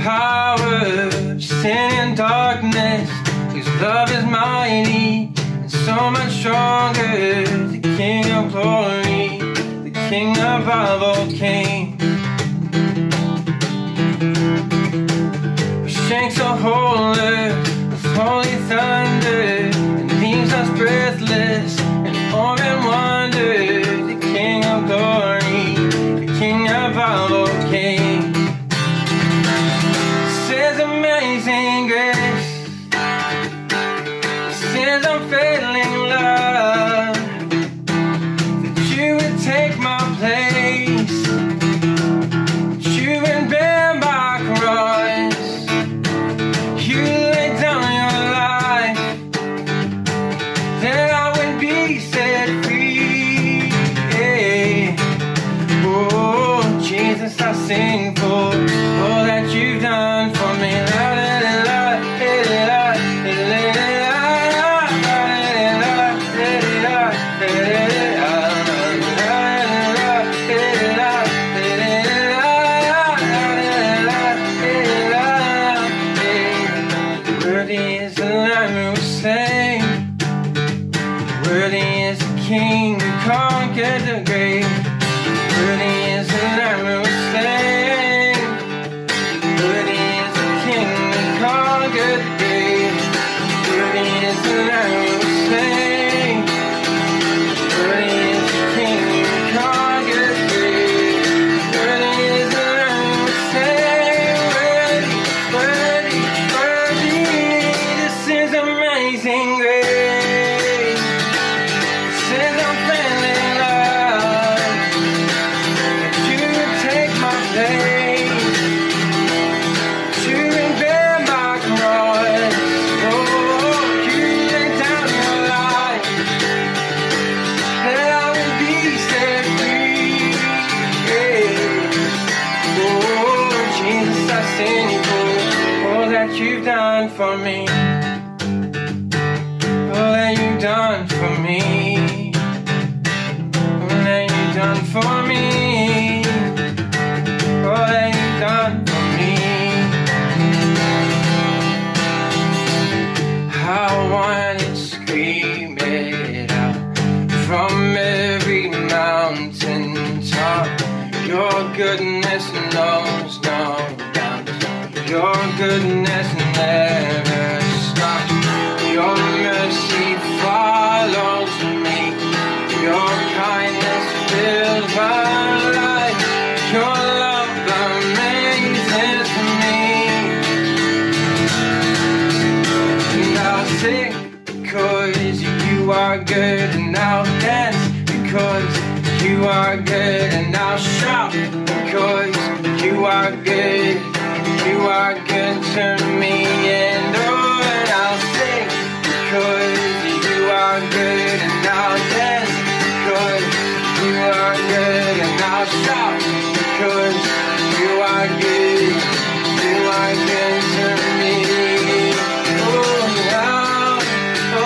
power of sin and darkness, whose love is mighty and so much stronger. The King of glory, the King above all kings, who shakes the whole earth with holy thunder and leaves us breathless and awe and wonder. The King of glory, the King above all kings. Says amazing grace, says unfailing love, that you would take my place, that you would bear my cross, you laid down your life, that I would be set free. Yeah. Oh, Jesus, I sing for all that you've done for me. Worthy is the Lamb who was slain, worthy is the King who conquered the grave. Worthy is the Lamb who was slain, worthy is the King who conquered the grave. Worthy is the Lamb who was slain, worthy is the King who conquered the grave. Worthy is the Lamb who was slain, worthy, worthy, worthy. This is amazing grace, this is unfailing love, that you would take my place, that you would bear my cross. Oh, you laid down your life, that I would be set free. Yeah. Oh, Jesus, I sing for all that you've done for me, all that you've done for me, all that you've done for me, all that you've done for me. I want to scream it out from every mountain top. Your goodness knows no bounds, your goodness never stops. Your mercy follows me, your kindness fills my life, your love amazes me. And I'll sing because you are good, and I'll dance because you are good, and I'll shout because you are good, you are good to me. And oh, and I'll sing because you are good, and I'll dance because you are good, and I'll shout because you are good, you are good to me. Oh, now, oh,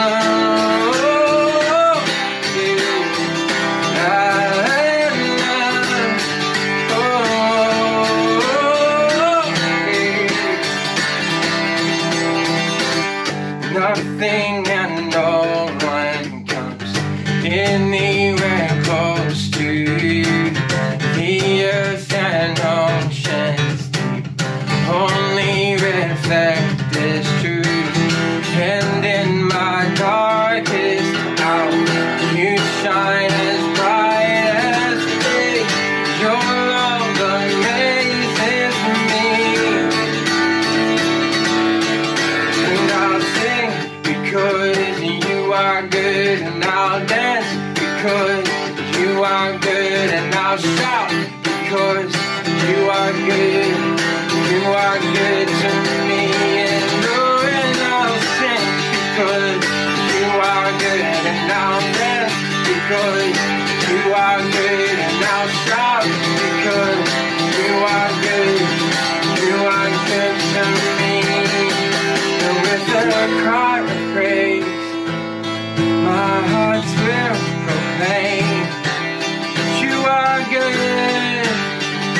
nothing and no one comes anywhere close to you. The earth and oceans deep only reflect this truth. And in my darkest hour, you shine as bright as day. Your love amazes me. And I'll sing because you are good, and I'll dance because you are good, and I'll shout because you are good, you are good to me. And oh, and I'll sing because you are good, and I'll dance because you are good, and I'll shout because you are good, you are good to me. And with a cry of praise, my heart will proclaim that you are good,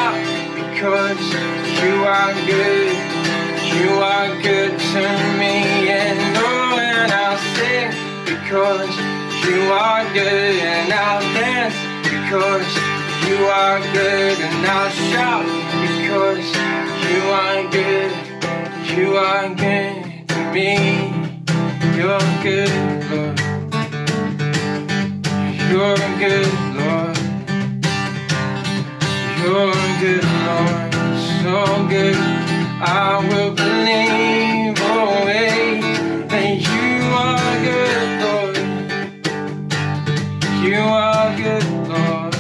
shout because you are good. You are good to me, and oh, and I'll sing because you are good, and I'll dance because you are good, and I'll shout because you are good. You are good to me. You're good, Lord. You're good, Lord. You're good, Lord. So good. I will believe always that you are good, Lord. You are good, Lord.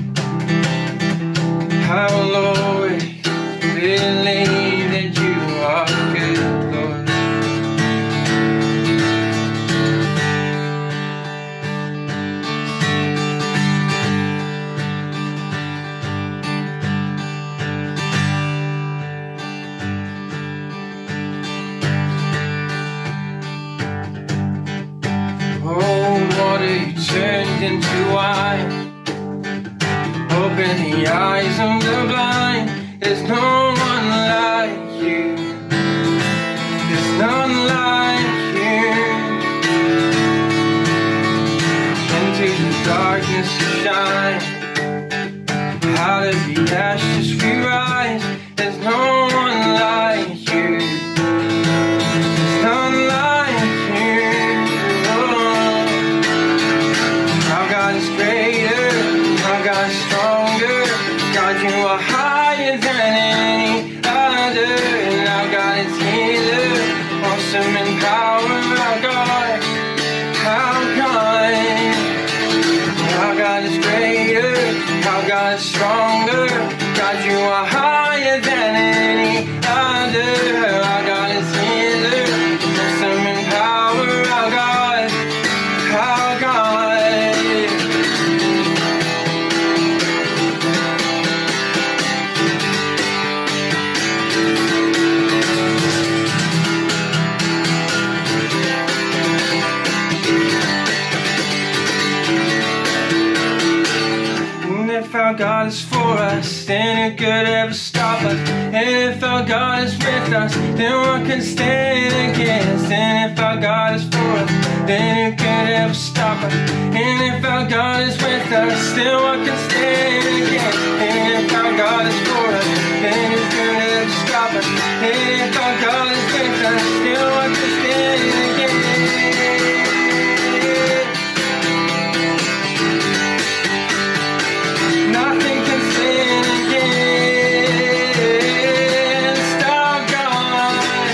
I will always believe that you are good, Lord. Turned into wine. Open the eyes of the blind. There's no one like you. There's none like you. Into the darkness you shine. Out of the ashes we rise. There's no one like you. There's none like you. God is greater, our God is stronger. God, you are higher than any other. And our God is healer, awesome in power. Our God, our God is greater, our God is stronger. God, you are higher than any other. Our God is healer, awesome in power. Our God, our God. If our God is for us, then who could ever stop us? And if our God is with us, then what can stand against? And if our God is for us, then who could ever stop us? And if our God is with us, then what can stand against? And if our God is for us, then who could ever stop us? And if our God is with us, then what can stand against? Nothing can stand against our God.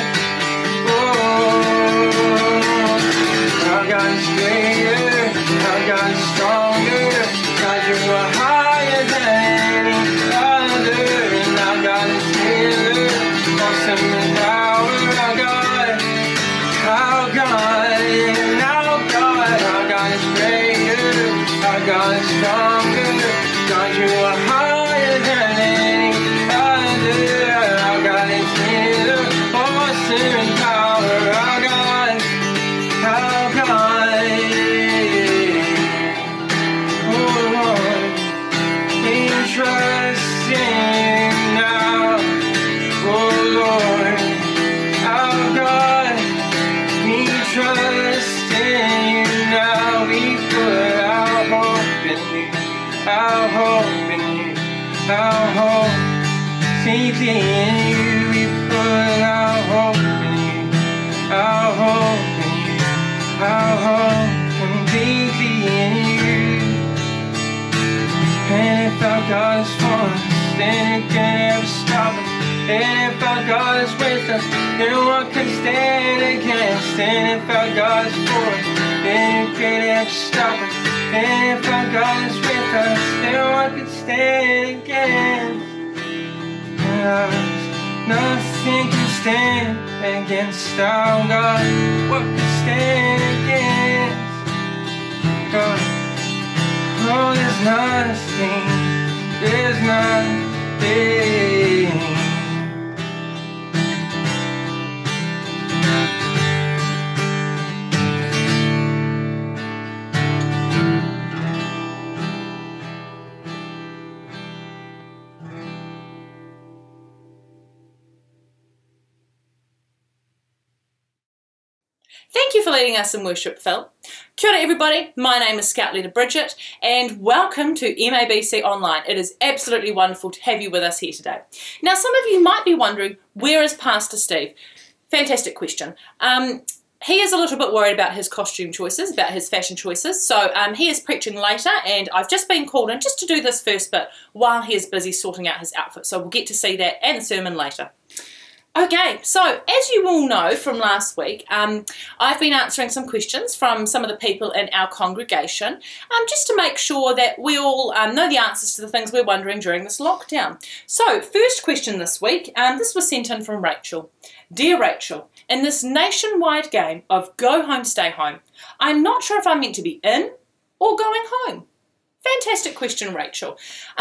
Oh, our God is greater, our God is stronger. God, you are higher than any other. And our God is healer, awesome in power. Our God, our God, and our God is greater, our God is stronger. God, you are higher than any other. Our God is healer, awesome in power. Our God, our God. Oh Lord, we trust in you now. Oh Lord, our God, we trust in you now. We put our hope in you. Our hope in you, our hope safely in you. We put our hope in you, our hope in you, our hope completely in you. And if our God is for us, then who can ever stop us? And if our God is with us, then what can stand against? And if our God is for us, then who can ever stop us? And if our God is with us, then what can stand against us? Nothing can stand against our God. What can stand against God? Oh, there's nothing, there's nothing. Thank you for leading us in worship, Phil. Kia ora everybody, my name is Scout Leader Bridget and welcome to MABC Online. It is absolutely wonderful to have you with us here today. Now some of you might be wondering, where is Pastor Steve? Fantastic question. He is a little bit worried about his costume choices, about his fashion choices, so he is preaching later and I've just been called in just to do this first bit while he is busy sorting out his outfit, so we'll get to see that and the sermon later. Okay, so as you all know from last week, I've been answering some questions from some of the people in our congregation just to make sure that we all know the answers to the things we're wondering during this lockdown. So, first question this week, this was sent in from Rachel. Dear Rachel, in this nationwide game of go home, stay home, I'm not sure if I'm meant to be in or going home. Fantastic question, Rachel.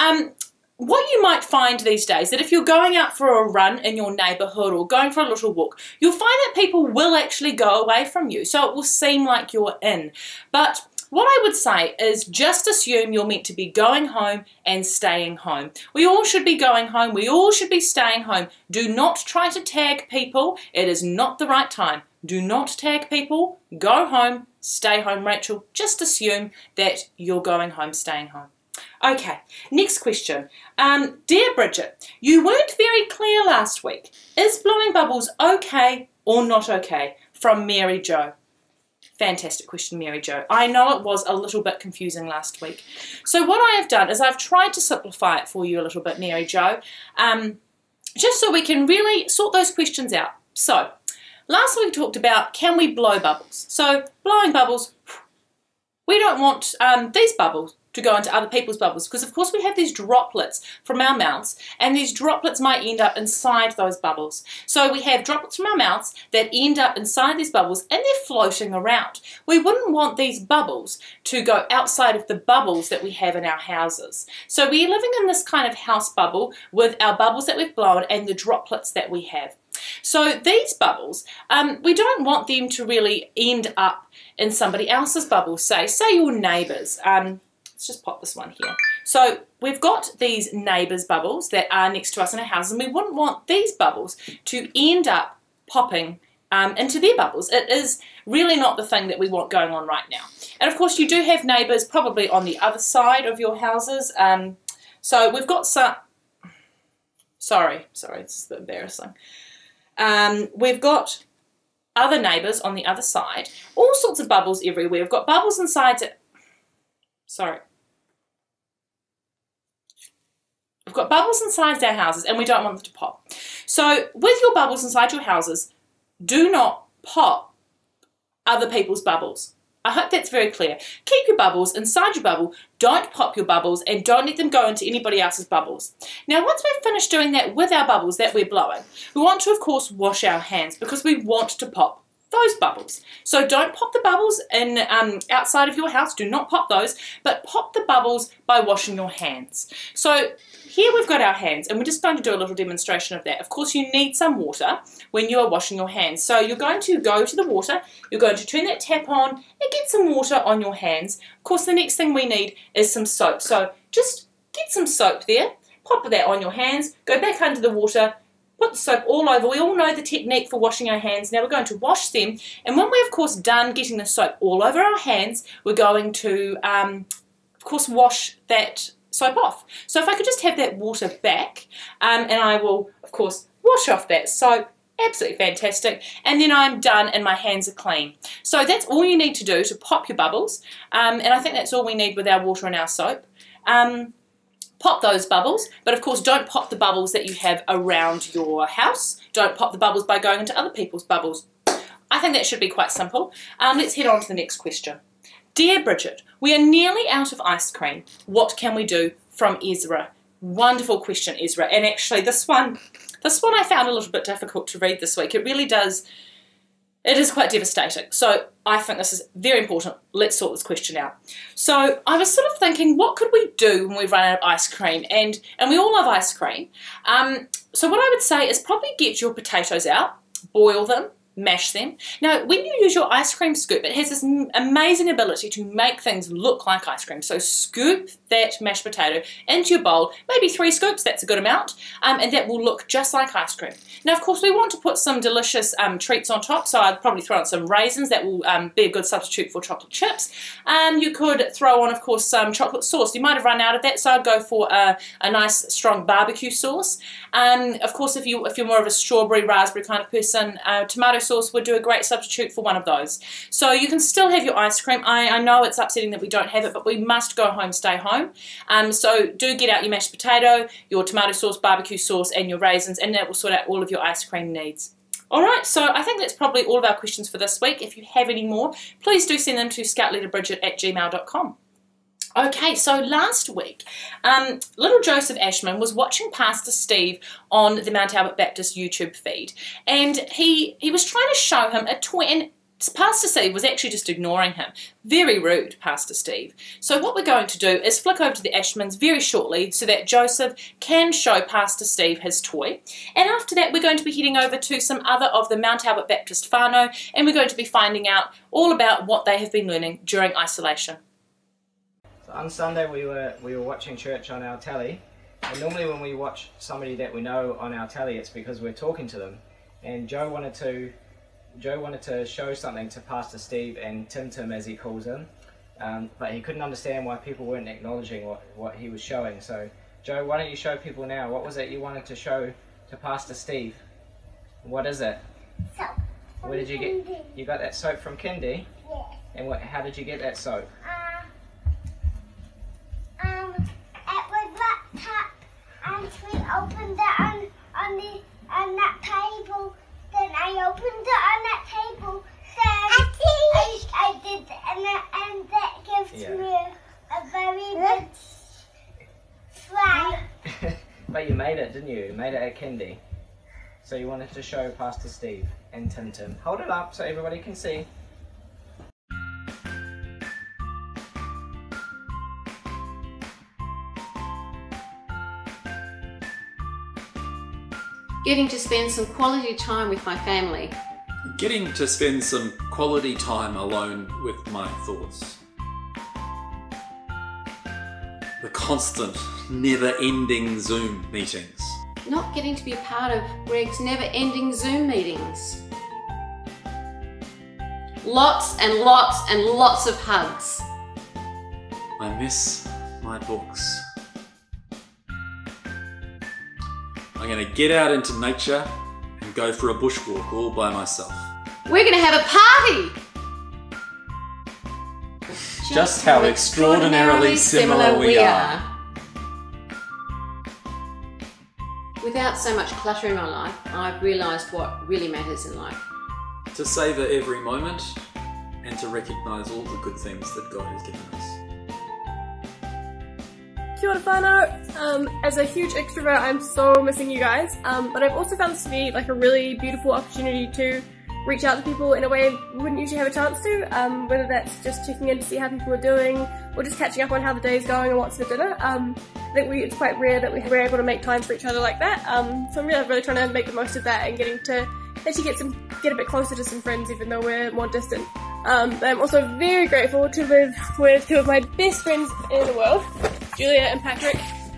What you might find these days, that if you're going out for a run in your neighbourhood or going for a little walk, you'll find that people will actually go away from you, so it will seem like you're in. But what I would say is just assume you're meant to be going home and staying home. We all should be going home, we all should be staying home. Do not try to tag people, it is not the right time. Do not tag people, go home, stay home, Rachel. Just assume that you're going home, staying home. Okay, next question. Dear Bridget, you weren't very clear last week. Is blowing bubbles okay or not okay? From Mary Jo. Fantastic question, Mary Jo. I know it was a little bit confusing last week. So what I have done is I've tried to simplify it for you a little bit, Mary Jo, just so we can really sort those questions out. So, last week we talked about, can we blow bubbles? So, blowing bubbles, we don't want these bubbles to go into other people's bubbles, because of course we have these droplets from our mouths and these droplets might end up inside those bubbles. So we have droplets from our mouths that end up inside these bubbles and they're floating around. We wouldn't want these bubbles to go outside of the bubbles that we have in our houses. So we're living in this kind of house bubble with our bubbles that we've blown and the droplets that we have. So these bubbles, we don't want them to really end up in somebody else's bubble, say your neighbours. Let's just pop this one here. So we've got these neighbours' bubbles that are next to us in our house, and we wouldn't want these bubbles to end up popping into their bubbles. It is really not the thing that we want going on right now. And of course you do have neighbours probably on the other side of your houses. So we've got some... Sorry, this is a bit embarrassing. We've got other neighbours on the other side. All sorts of bubbles everywhere. We've got bubbles inside... We've got bubbles inside our houses and we don't want them to pop. So with your bubbles inside your houses, do not pop other people's bubbles. I hope that's very clear. Keep your bubbles inside your bubble, don't pop your bubbles and don't let them go into anybody else's bubbles. Now once we've finished doing that with our bubbles that we're blowing, we want to of course wash our hands because we want to pop those bubbles. So don't pop the bubbles in outside of your house, do not pop those, but pop the bubbles by washing your hands. So here we've got our hands and we're just going to do a little demonstration of that. Of course you need some water when you are washing your hands. So you're going to go to the water, you're going to turn that tap on and get some water on your hands. Of course the next thing we need is some soap. So just get some soap there, pop that on your hands, go back under the water, put the soap all over. We all know the technique for washing our hands. Now we're going to wash them, and when we're of course done getting the soap all over our hands, we're going to of course wash that soap off. So if I could just have that water back, and I will of course wash off that soap. Absolutely fantastic, and then I'm done and my hands are clean. So that's all you need to do to pop your bubbles, and I think that's all we need with our water and our soap. Pop those bubbles, but of course don't pop the bubbles that you have around your house. Don't pop the bubbles by going into other people's bubbles. I think that should be quite simple. Let's head on to the next question. Dear Bridget, we are nearly out of ice cream. What can we do? From Ezra. Wonderful question, Ezra. And actually this one I found a little bit difficult to read this week. It really does, it is quite devastating. So I think this is very important. Let's sort this question out. So I was sort of thinking, what could we do when we run out of ice cream? And we all love ice cream. So what I would say is probably get your potatoes out, boil them, mash them. Now, when you use your ice cream scoop, it has this amazing ability to make things look like ice cream. So scoop that mashed potato into your bowl, maybe 3 scoops, that's a good amount, and that will look just like ice cream. Now, of course, we want to put some delicious treats on top, so I'd probably throw on some raisins. That will be a good substitute for chocolate chips. You could throw on, of course, some chocolate sauce. You might have run out of that, so I'd go for a nice, strong barbecue sauce. Of course, if you're more of a strawberry, raspberry kind of person, tomato sauce would do a great substitute for one of those. So you can still have your ice cream. I know it's upsetting that we don't have it, but we must go home, stay home. So do get out your mashed potato, your tomato sauce, barbecue sauce, and your raisins, and that will sort out all of your ice cream needs. Alright, so I think that's probably all of our questions for this week. If you have any more, please do send them to scoutleaderbridget@gmail.com. Okay, so last week, little Joseph Ashman was watching Pastor Steve on the Mount Albert Baptist YouTube feed, and he was trying to show him a toy, and Pastor Steve was actually just ignoring him. Very rude, Pastor Steve. So what we're going to do is flick over to the Ashmans very shortly so that Joseph can show Pastor Steve his toy. And after that, we're going to be heading over to some other of the Mount Albert Baptist whānau, and we're going to be finding out all about what they have been learning during isolation. On Sunday we were watching church on our telly, and normally when we watch somebody that we know on our telly, it's because we're talking to them. And Joe wanted to show something to Pastor Steve, and Tim as he calls him, but he couldn't understand why people weren't acknowledging what he was showing. So Joe, why don't you show people now? What was it you wanted to show to Pastor Steve? What is it? Soap. Where did you get? You got that soap from Kindy? Yeah. And how did you get that soap? It was wrapped up, and we opened it on that table. Then I opened it on that table. Then I did, and that gives me a very good fry. But you made it, didn't you? You made it at Kindy. So you wanted to show Pastor Steve and Tim. Hold it up so everybody can see. Getting to spend some quality time with my family. Getting to spend some quality time alone with my thoughts. The constant, never-ending Zoom meetings. Not getting to be a part of Greg's never-ending Zoom meetings. Lots and lots and lots of hugs. I miss my books. I'm going to get out into nature and go for a bushwalk all by myself. We're going to have a party! Just how extraordinarily similar we are. Without so much clutter in my life, I've realised what really matters in life. To savour every moment and to recognise all the good things that God has given us. Kia ora whānau. As a huge extrovert, I'm so missing you guys, but I've also found this to be like a really beautiful opportunity to reach out to people in a way we wouldn't usually have a chance to, whether that's just checking in to see how people are doing, or just catching up on how the day is going and what's for dinner. I think it's quite rare that we're able to make time for each other like that, so I'm really trying to make the most of that and getting to actually get a bit closer to some friends even though we're more distant. I'm also very grateful to live with two of my best friends in the world, Julia and Patrick.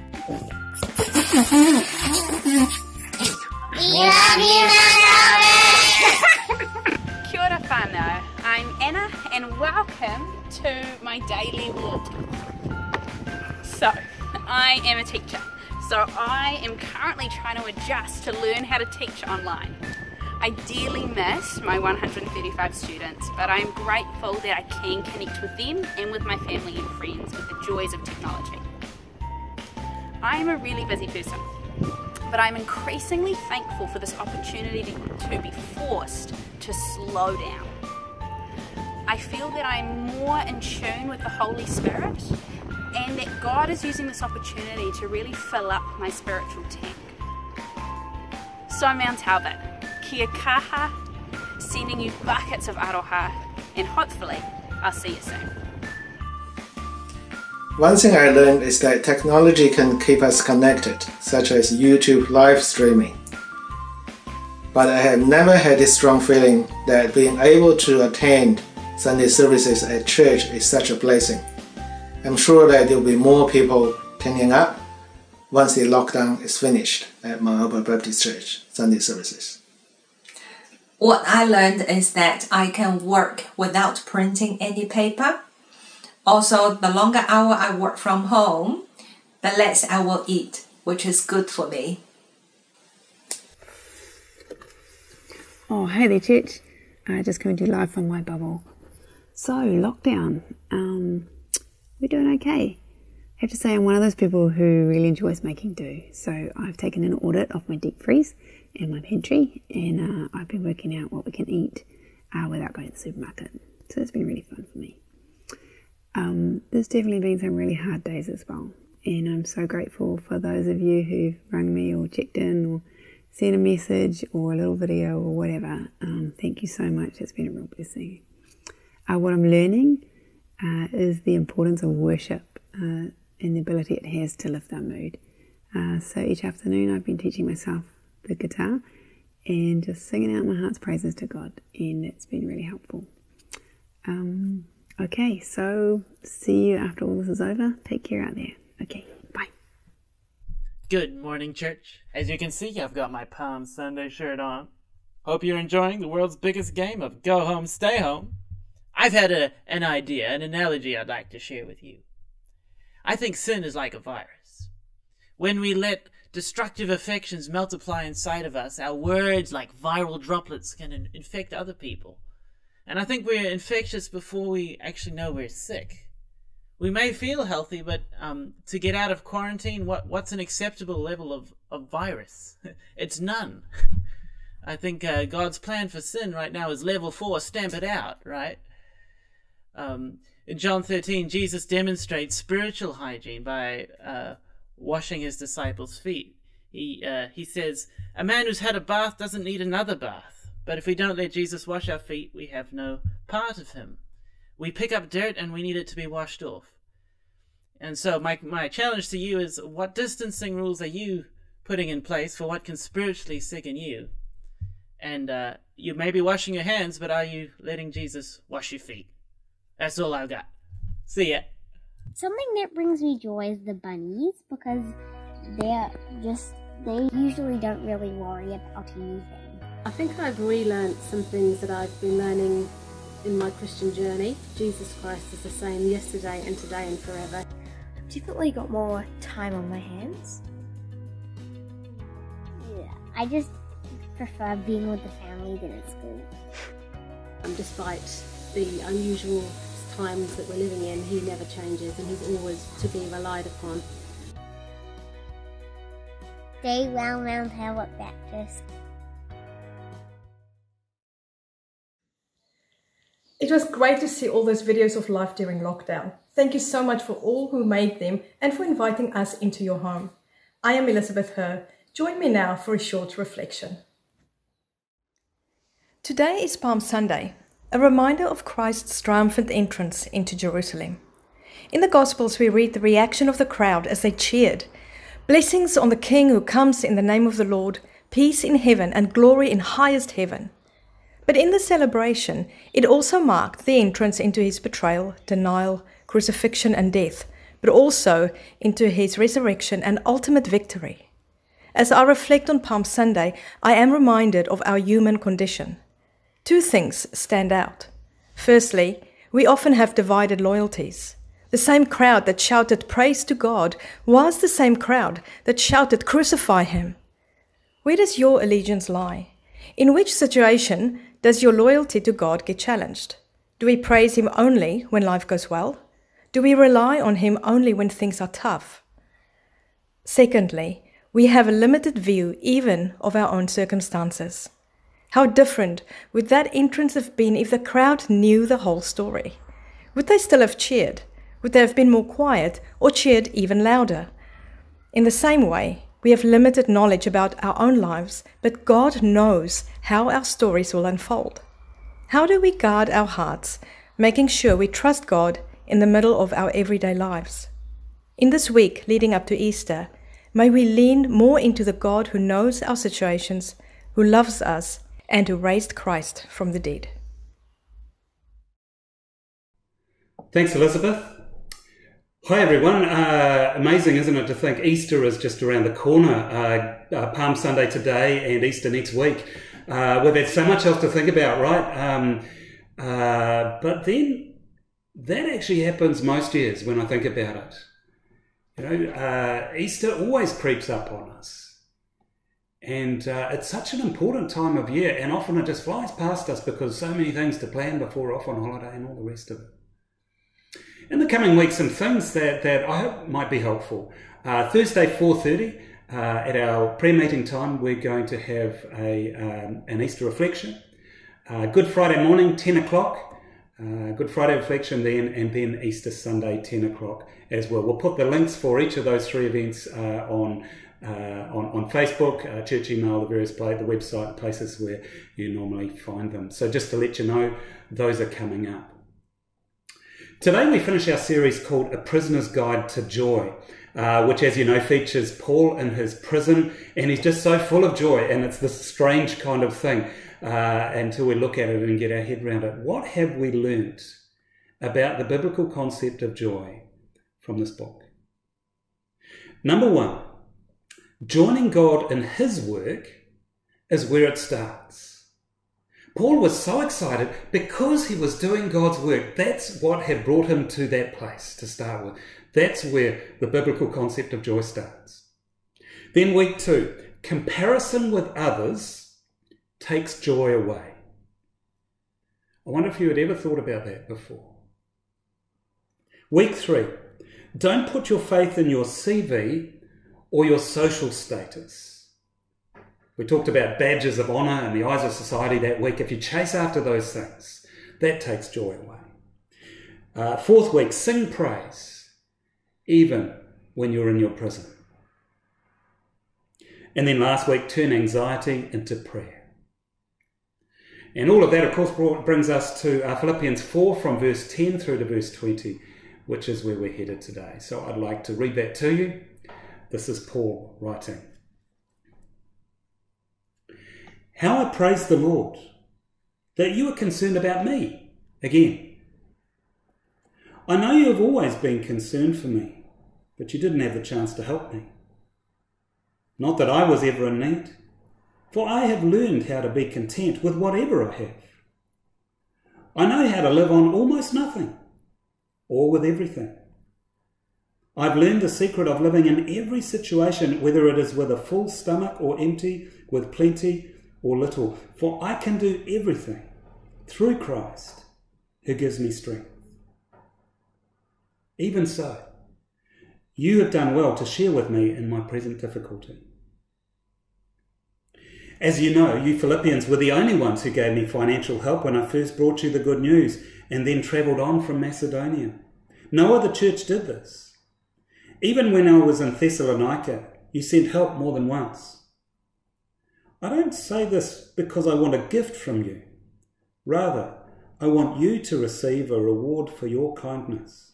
Kia ora whānau, I'm Anna and welcome to my daily walk. So, I am a teacher, so I am currently trying to adjust to learn how to teach online. I dearly miss my 135 students, but I'm grateful that I can connect with them and with my family and friends with the joys of technology. I am a really busy person, but I'm increasingly thankful for this opportunity to be forced to slow down. I feel that I'm more in tune with the Holy Spirit and that God is using this opportunity to really fill up my spiritual tank. So Mount Albert, kia kaha, sending you buckets of aroha, and hopefully I'll see you soon. One thing I learned is that technology can keep us connected, such as YouTube live streaming. but I have never had this strong feeling that being able to attend Sunday services at church is such a blessing. I'm sure that there will be more people turning up once the lockdown is finished at Mount Albert Baptist Church Sunday services. What I learned is that I can work without printing any paper. Also, the longer hour I work from home, the less I will eat, which is good for me. Oh, hey there, church. Just coming to you live from my bubble. So, lockdown. We're doing okay. I have to say I'm one of those people who really enjoys making do. So I've taken an audit of my deep freeze and my pantry, and I've been working out what we can eat without going to the supermarket. So it's been really fun for me. There's definitely been some really hard days as well, and I'm so grateful for those of you who've rung me or checked in or sent a message or a little video or whatever. Thank you so much. It's been a real blessing. What I'm learning is the importance of worship and the ability it has to lift our mood. So each afternoon I've been teaching myself the guitar and just singing out my heart's praises to God, and it's been really helpful. Okay, so see you after all this is over. Take care out there. Okay, bye. Good morning, church. As you can see, I've got my Palm Sunday shirt on. Hope you're enjoying the world's biggest game of Go Home, Stay Home. I've had an idea, an analogy I'd like to share with you. I think sin is like a virus. When we let destructive affections multiply inside of us, our words, like viral droplets, can infect other people. And I think we're infectious before we actually know we're sick. We may feel healthy, but to get out of quarantine, what's an acceptable level of virus? It's none. I think God's plan for sin right now is level 4, stamp it out, right? In John 13, Jesus demonstrates spiritual hygiene by washing his disciples' feet. He says, a man who's had a bath doesn't need another bath. But if we don't let Jesus wash our feet, we have no part of him. We pick up dirt and we need it to be washed off. And so my challenge to you is, what distancing rules are you putting in place for what can spiritually sicken you? And you may be washing your hands, but are you letting Jesus wash your feet? That's all I've got. See ya. Something that brings me joy is the bunnies, because they usually don't really worry about anything. I think I've relearned some things that I've been learning in my Christian journey. Jesus Christ is the same yesterday and today and forever. I've definitely got more time on my hands. Yeah, I just prefer being with the family than at school. Despite the unusual times that we're living in, he never changes and he's always to be relied upon. Stay well, Mount Albert Baptist. It was great to see all those videos of life during lockdown. Thank you so much for all who made them and for inviting us into your home. I am Elizabeth Herr. Join me now for a short reflection. Today is Palm Sunday, a reminder of Christ's triumphant entrance into Jerusalem. In the Gospels we read the reaction of the crowd as they cheered. Blessings on the King who comes in the name of the Lord, peace in heaven and glory in highest heaven. But in the celebration, it also marked the entrance into his betrayal, denial, crucifixion and death, but also into his resurrection and ultimate victory. As I reflect on Palm Sunday, I am reminded of our human condition. Two things stand out. Firstly, we often have divided loyalties. The same crowd that shouted praise to God was the same crowd that shouted crucify him. Where does your allegiance lie? In which situation does your loyalty to God get challenged? Do we praise him only when life goes well? Do we rely on him only when things are tough? Secondly, we have a limited view even of our own circumstances. How different would that entrance have been if the crowd knew the whole story? Would they still have cheered? Would they have been more quiet or cheered even louder? In the same way, we have limited knowledge about our own lives, but God knows how our stories will unfold. How do we guard our hearts, making sure we trust God in the middle of our everyday lives? In this week leading up to Easter, may we lean more into the God who knows our situations, who loves us, and who raised Christ from the dead. Thanks, Elizabeth. Hi, everyone. Amazing, isn't it, to think Easter is just around the corner. Palm Sunday today and Easter next week. Well, there's so much else to think about, right? But then that actually happens most years when I think about it. You know, Easter always creeps up on us. And it's such an important time of year, and often it just flies past us because so many things to plan before we're off on holiday and all the rest of it. In the coming weeks, some things that I hope might be helpful. Thursday, 4:30, at our prayer meeting time, we're going to have an Easter reflection. Good Friday morning, 10 o'clock. Good Friday reflection then, and then Easter Sunday, 10 o'clock as well. We'll put the links for each of those three events on Facebook, church email, the various the website, places where you normally find them. So just to let you know, those are coming up. Today we finish our series called A Prisoner's Guide to Joy, which, as you know, features Paul in his prison, and he's just so full of joy, and it's this strange kind of thing until we look at it and get our head around it. What have we learnt about the biblical concept of joy from this book? Number one, joining God in his work is where it starts. Paul was so excited because he was doing God's work. That's what had brought him to that place to start with. That's where the biblical concept of joy starts. Then week 2, comparison with others takes joy away. I wonder if you had ever thought about that before. Week 3, don't put your faith in your CV or your social status. We talked about badges of honour in the eyes of society that week. If you chase after those things, that takes joy away. Fourth week, sing praise, even when you're in your prison. And then last week, turn anxiety into prayer. And all of that, of course, brings us to Philippians 4 from verse 10 through to verse 20, which is where we're headed today. So I'd like to read that to you. This is Paul writing. How I praise the Lord that you are concerned about me again. I know you have always been concerned for me, but you didn't have the chance to help me. Not that I was ever in need, for I have learned how to be content with whatever I have. I know how to live on almost nothing, or with everything. I've learned the secret of living in every situation, whether it is with a full stomach or empty, with plenty or little, for I can do everything through Christ who gives me strength. Even so, you have done well to share with me in my present difficulty. As you know, you Philippians were the only ones who gave me financial help when I first brought you the good news and then travelled on from Macedonia. No other church did this. Even when I was in Thessalonica, you sent help more than once. I don't say this because I want a gift from you. Rather, I want you to receive a reward for your kindness.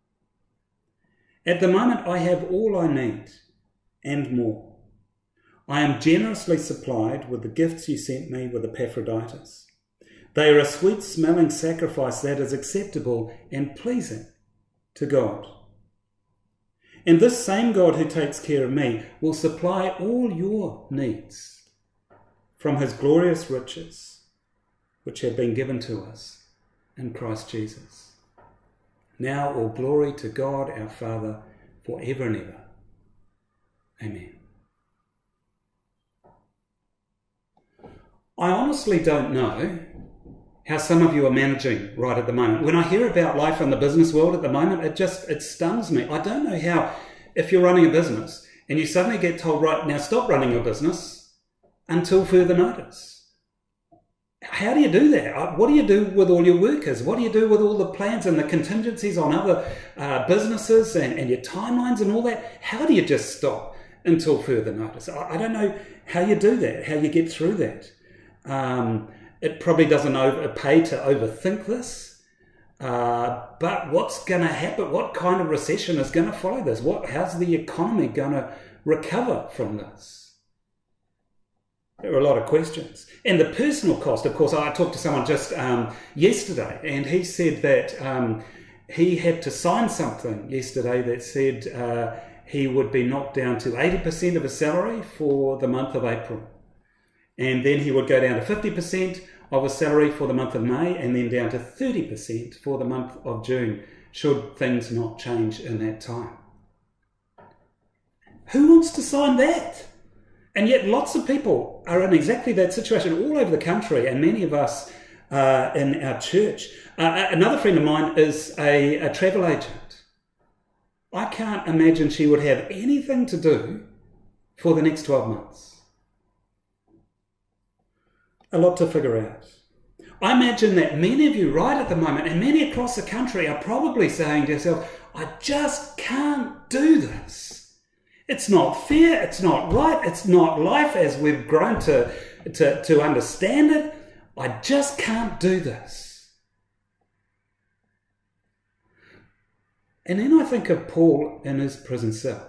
At the moment, I have all I need and more. I am generously supplied with the gifts you sent me with Epaphroditus. They are a sweet-smelling sacrifice that is acceptable and pleasing to God. And this same God who takes care of me will supply all your needs from his glorious riches, which have been given to us in Christ Jesus. Now all glory to God our Father forever and ever. Amen. I honestly don't know how some of you are managing right at the moment. When I hear about life in the business world at the moment, it stuns me. I don't know how, if you're running a business and you suddenly get told, right, now stop running your business until further notice. How do you do that? What do you do with all your workers? What do you do with all the plans and the contingencies on other businesses and your timelines and all that? How do you just stop until further notice? I don't know how you do that, how you get through that. It probably doesn't pay to overthink this, but what's going to happen? What kind of recession is going to follow this? How's the economy going to recover from this? There are a lot of questions. And the personal cost, of course, I talked to someone just yesterday, and he said that he had to sign something yesterday that said he would be knocked down to 80% of his salary for the month of April. And then he would go down to 50% of his salary for the month of May, and then down to 30% for the month of June, should things not change in that time. Who wants to sign that? And yet lots of people are in exactly that situation all over the country, and many of us in our church. Another friend of mine is a travel agent. I can't imagine she would have anything to do for the next 12 months. A lot to figure out. I imagine that many of you right at the moment, and many across the country, are probably saying to yourself, I just can't do this. It's not fair, it's not right, it's not life as we've grown to understand it. I just can't do this. And then I think of Paul in his prison cell.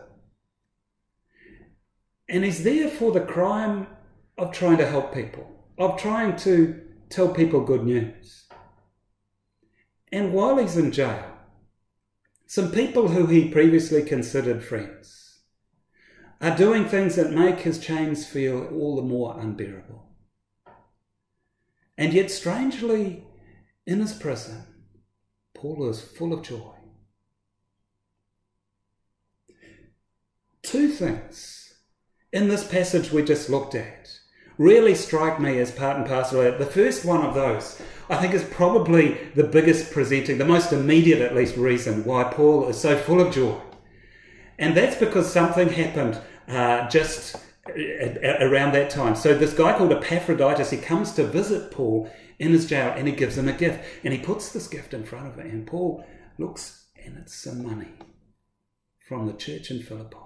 And he's there for the crime of trying to help people, of trying to tell people good news. And while he's in jail, some people who he previously considered friends are doing things that make his chains feel all the more unbearable. And yet, strangely, in his prison, Paul is full of joy. Two things in this passage we just looked at really strike me as part and parcel of it. The first one of those, I think, is probably the biggest presenting, the most immediate at least reason why Paul is so full of joy. And that's because something happened just around that time. So this guy called Epaphroditus, he comes to visit Paul in his jail, and he gives him a gift. And he puts this gift in front of him, and Paul looks, and it's some money from the church in Philippi.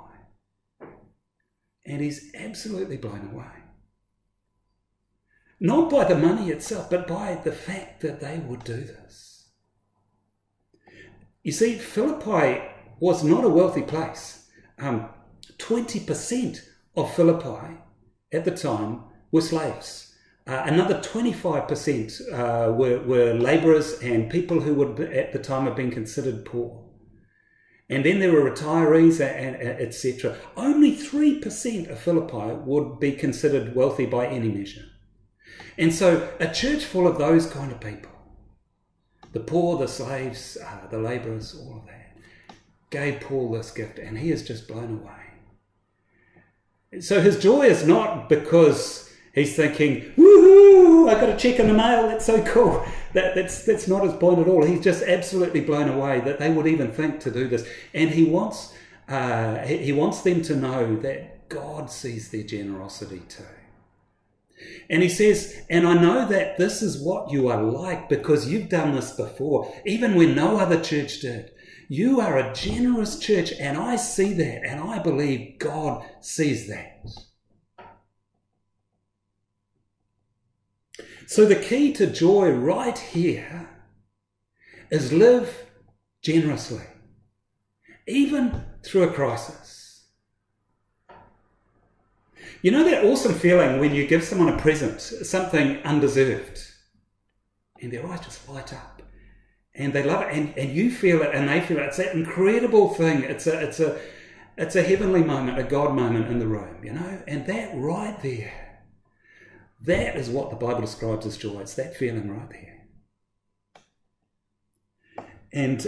And he's absolutely blown away. Not by the money itself, but by the fact that they would do this. You see, Philippi was not a wealthy place. 20% of Philippi at the time were slaves. Another 25% were labourers and people who would at the time have been considered poor. And then there were retirees, and etc. Only 3% of Philippi would be considered wealthy by any measure. And so a church full of those kind of people, the poor, the slaves, the labourers, all of that, gave Paul this gift, and he is just blown away. So his joy is not because he's thinking, woohoo, I got a check in the mail, that's so cool. That's not his point at all. He's just absolutely blown away that they would even think to do this. And he wants them to know that God sees their generosity too. And he says, and I know that this is what you are like because you've done this before, even when no other church did. You are a generous church, and I see that, and I believe God sees that. So the key to joy right here is live generously, even through a crisis. You know that awesome feeling when you give someone a present, something undeserved, and their eyes just light up, and they love it, and you feel it, and they feel it. It's that incredible thing. It's a heavenly moment, a God moment in the room, you know, and that right there, that is what the Bible describes as joy. It's that feeling right there. And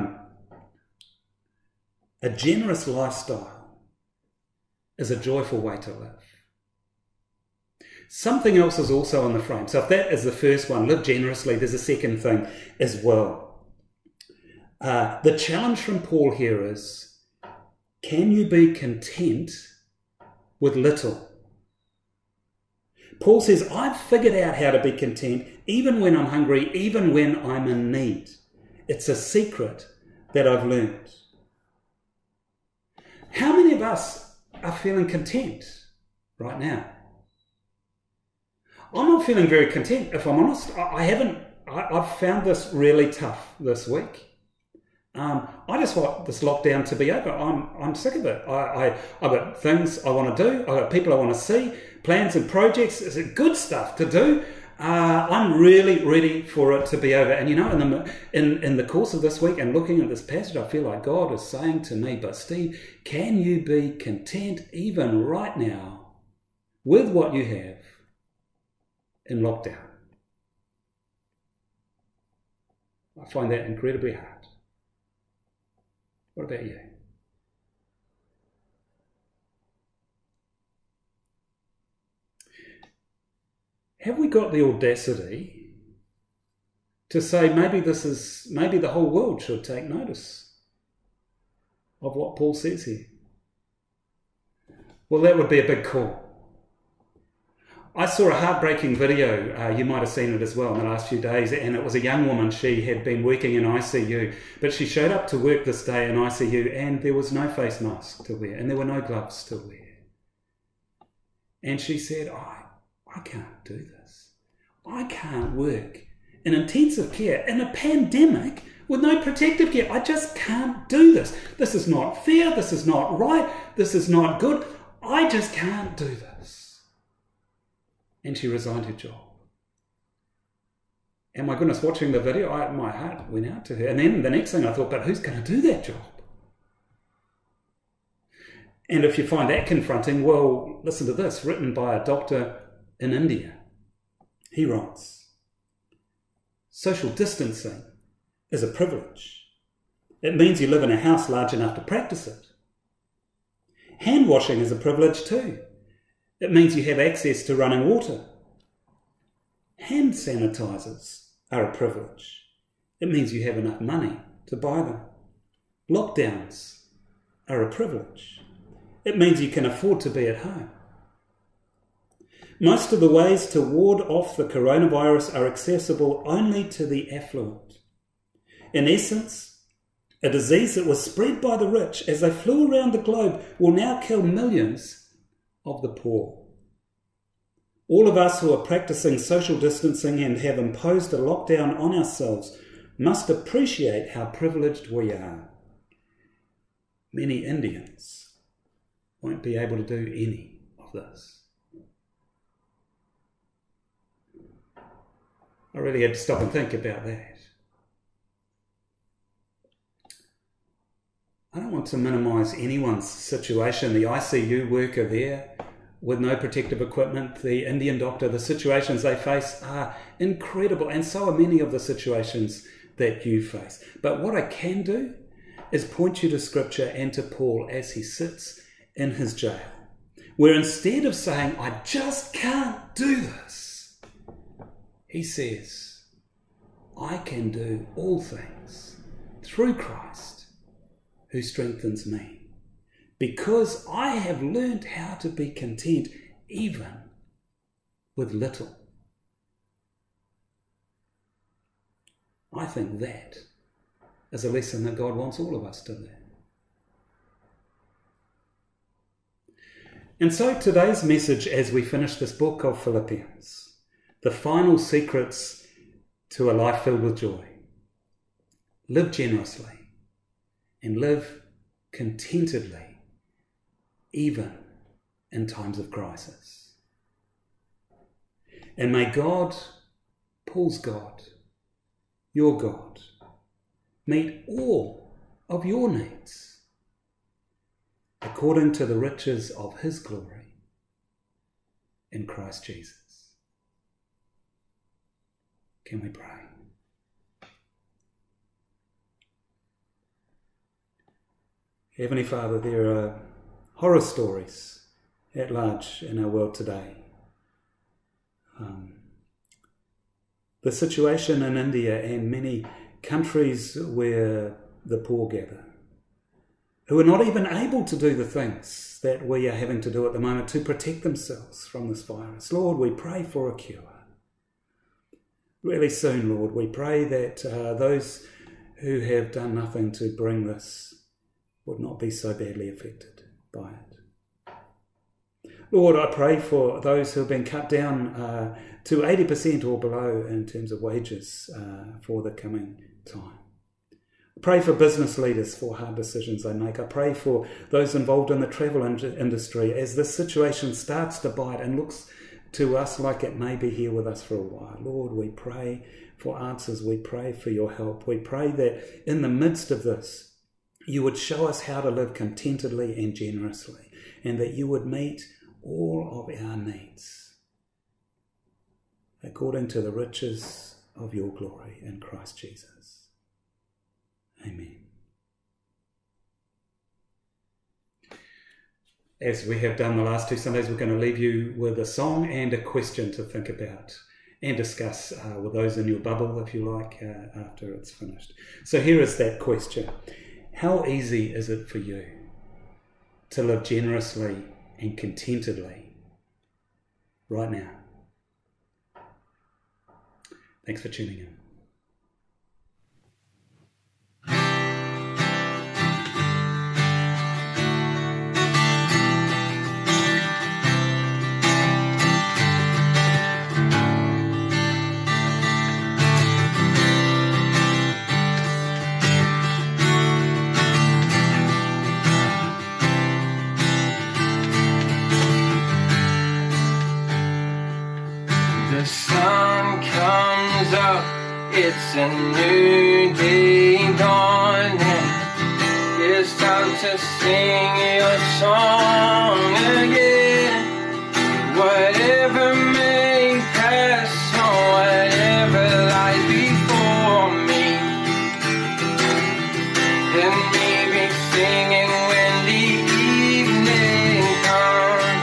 a generous lifestyle is a joyful way to live. Something else is also on the frame. So if that is the first one, live generously, there's a second thing as well. The challenge from Paul here is, can you be content with little? Paul says, I've figured out how to be content even when I'm hungry, even when I'm in need. It's a secret that I've learned. How many of us are feeling content right now? I'm not feeling very content, if I'm honest. I've found this really tough this week. I just want this lockdown to be over. I'm sick of it. I've got things I want to do. I've got people I want to see, plans and projects. Is it good stuff to do? I'm really ready for it to be over. And you know, in the course of this week and looking at this passage, I feel like God is saying to me, but Steve, can you be content even right now with what you have in lockdown? I find that incredibly hard. What about you? Have we got the audacity to say maybe the whole world should take notice of what Paul says here? Well, that would be a big call. I saw a heartbreaking video, you might have seen it as well in the last few days, and it was a young woman. She had been working in ICU, but she showed up to work this day in ICU and there was no face mask to wear and there were no gloves to wear. And she said, I can't do this. I can't work in intensive care in a pandemic with no protective gear. I just can't do this. This is not fair. This is not right. This is not good. I just can't do this. And she resigned her job. And my goodness, watching the video, my heart went out to her. And then the next thing I thought, but who's going to do that job? And if you find that confronting, well, listen to this, written by a doctor in India. He writes, social distancing is a privilege. It means you live in a house large enough to practice it. Hand washing is a privilege too. It means you have access to running water. Hand sanitizers are a privilege. It means you have enough money to buy them. Lockdowns are a privilege. It means you can afford to be at home. Most of the ways to ward off the coronavirus are accessible only to the affluent. In essence, a disease that was spread by the rich as they flew around the globe will now kill millions of the poor. All of us who are practicing social distancing and have imposed a lockdown on ourselves must appreciate how privileged we are. Many Indians won't be able to do any of this. I really had to stop and think about that. I don't want to minimise anyone's situation. The ICU worker there with no protective equipment, the Indian doctor, the situations they face are incredible, and so are many of the situations that you face. But what I can do is point you to Scripture and to Paul as he sits in his jail, where instead of saying, I just can't do this, he says, I can do all things through Christ who strengthens me, because I have learned how to be content even with little. I think that is a lesson that God wants all of us to learn. And so today's message, as we finish this book of Philippians, the final secrets to a life filled with joy. Live generously and live contentedly, even in times of crisis. And may God, Paul's God, your God, meet all of your needs according to the riches of his glory in Christ Jesus. Can we pray? Heavenly Father, there are horror stories at large in our world today. The situation in India and many countries where the poor gather, who are not even able to do the things that we are having to do at the moment to protect themselves from this virus. Lord, we pray for a cure. Really soon, Lord, we pray that those who have done nothing to bring this would not be so badly affected by it. Lord, I pray for those who have been cut down to 80% or below in terms of wages for the coming time. Pray for business leaders for hard decisions they make. I pray for those involved in the travel industry as this situation starts to bite and looks to us like it may be here with us for a while. Lord, we pray for answers. We pray for your help. We pray that in the midst of this, you would show us how to live contentedly and generously, and that you would meet all of our needs according to the riches of your glory in Christ Jesus. Amen. As we have done the last 2 Sundays, we're going to leave you with a song and a question to think about and discuss with those in your bubble, if you like, after it's finished. So here is that question. How easy is it for you to live generously and contentedly right now? Thanks for tuning in. The sun comes up, it's a new day dawning. It's time to sing your song again. Whatever may pass or whatever lies before me, and maybe singing when the evening comes.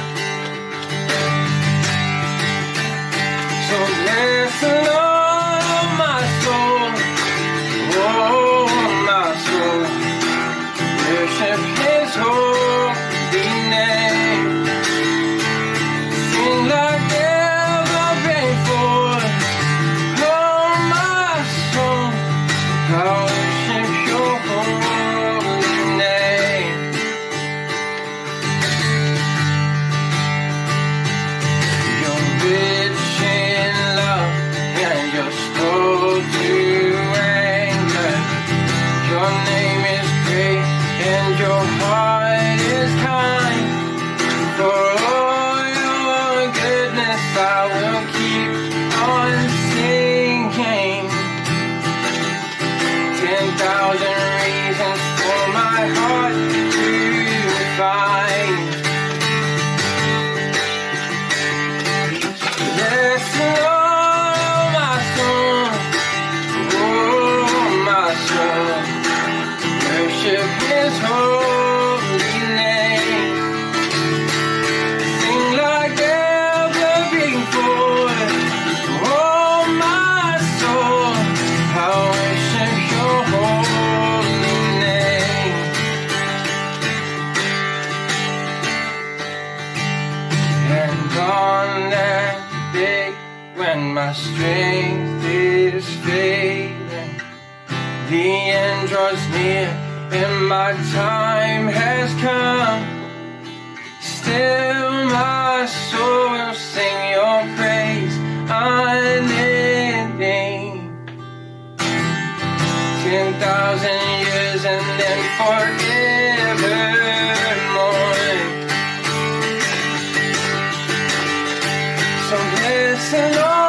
So bless the Lord, my soul, oh my soul, worship His holy name. Sing like never before, oh my soul, I worship Your holy name. You're rich in love and you're slow to anger. Your name is great and your heart is kind. For all your goodness I will keep on singing. 10,000 reasons for my heart to find. Bless the Lord, my soul, oh my soul, worship His holy name. Sing like never before, oh my soul, I worship Your holy name. And on that day when my strength is failing, the end draws near and my time has come. Still my soul will sing Your praise unending. 10,000 years and then forevermore. So listen on.